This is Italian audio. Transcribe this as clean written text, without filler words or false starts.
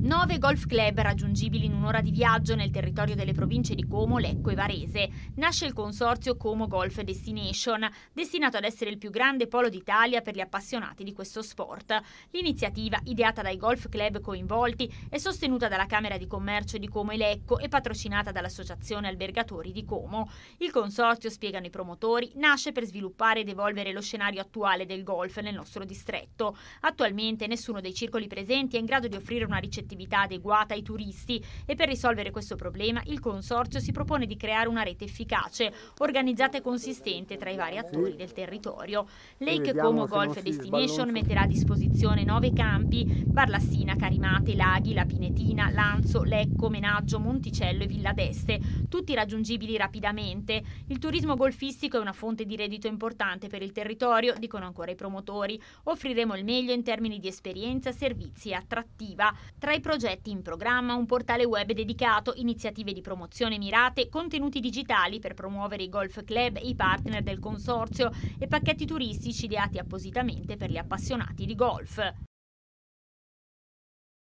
9 golf club raggiungibili in un'ora di viaggio nel territorio delle province di Como, Lecco e Varese. Nasce il consorzio Como Golf Destination, destinato ad essere il più grande polo d'Italia per gli appassionati di questo sport. L'iniziativa, ideata dai golf club coinvolti, è sostenuta dalla Camera di Commercio di Como e Lecco e patrocinata dall'Associazione Albergatori di Como. Il consorzio, spiegano i promotori, nasce per sviluppare ed evolvere lo scenario attuale del golf nel nostro distretto. Attualmente nessuno dei circoli presenti è in grado di offrire una ricettività adeguata ai turisti e per risolvere questo problema il consorzio si propone di creare una rete efficace, organizzata e consistente tra i vari attori del territorio. Lake Como Golf Destination metterà a disposizione 9 campi: Barlassina, Carimate, Laghi, La Pinetina, Lanzo, Lecco, Menaggio, Monticello e Villa d'Este, tutti raggiungibili rapidamente. Il turismo golfistico è una fonte di reddito importante per il territorio, dicono ancora i promotori. Offriremo il meglio in termini di esperienza, servizi e attrattiva. Tra i progetti in programma un portale web dedicato, iniziative di promozione mirate, contenuti digitali per promuovere i golf club e i partner del consorzio e pacchetti turistici ideati appositamente per gli appassionati di golf.